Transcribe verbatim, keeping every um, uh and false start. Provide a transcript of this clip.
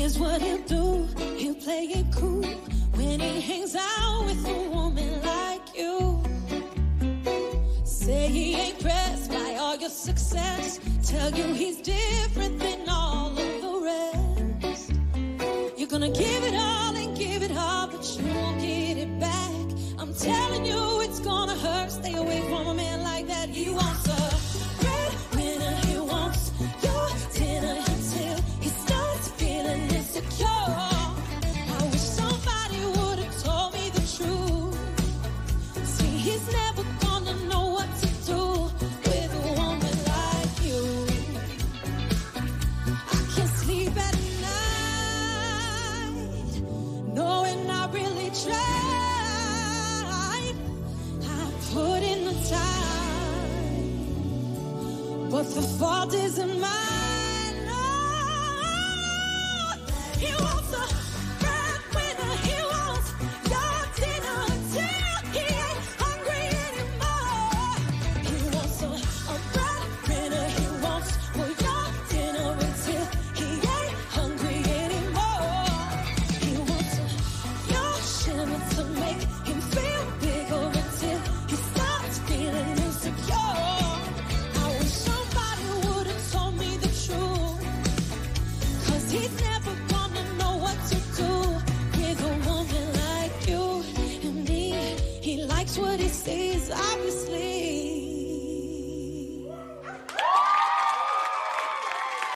Here's what he'll do. He'll play it cool when he hangs out with a woman like you. Say he ain't pressed by all your success. Tell you he's different than all of the rest. You're gonna give it all and give it all, but you won't get it back. I'm telling you it's gonna hurt. Stay away from a man like that. He wants a breadwinner. He wants your dinner until he starts feeling insecure. I wish somebody would have told me the truth. See, he's never gonna know what to do with a woman like you. I can't sleep at night knowing I really tried. I put in the time, but the fault isn't mine. No, he wants a breadwinner. He wants your dinner until he ain't hungry anymore. He wants a, a breadwinner. He wants for your dinner until he ain't hungry anymore. He wants a, your shimmer to make him feel